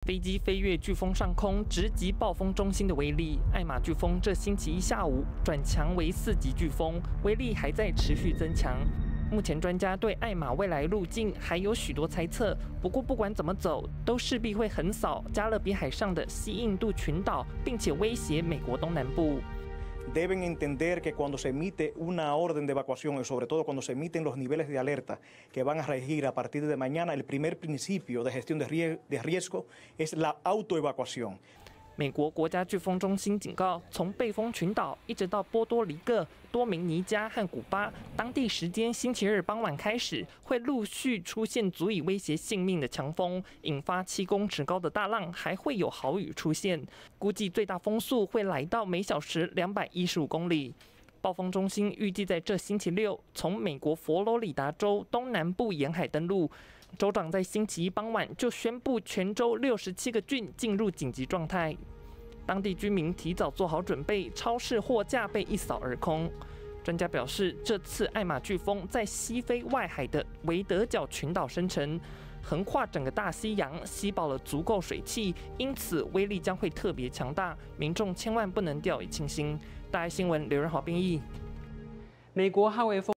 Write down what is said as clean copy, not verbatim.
飞机飞越飓风上空，直击暴风中心的威力。艾玛飓风这星期一下午转强为4级飓风，威力还在持续增强。目前专家对艾玛未来路径还有许多猜测，不过不管怎么走，都势必会横扫加勒比海上的西印度群岛，并且威胁美国东南部。 Deben entender que cuando se emite una orden de evacuación y sobre todo cuando se emiten los niveles de alerta que van a regir a partir de mañana, el primer principio de gestión de riesgo es la autoevacuación. 美国国家飓风中心警告，从贝风群岛一直到波多黎各、多明尼加和古巴，当地时间星期日傍晚开始，会陆续出现足以威胁性命的强风，引发7公尺高的大浪，还会有豪雨出现。估计最大风速会来到每小时215公里。 暴风中心预计在这星期六从美国佛罗里达州东南部沿海登陆。州长在星期一傍晚就宣布全州67个郡进入紧急状态。当地居民提早做好准备，超市货架被一扫而空。专家表示，这次艾玛飓风在西非外海的维德角群岛生成，横跨整个大西洋，吸饱了足够水汽，因此威力将会特别强大，民众千万不能掉以轻心。大爱新闻刘仁豪编译。 美国捍卫风。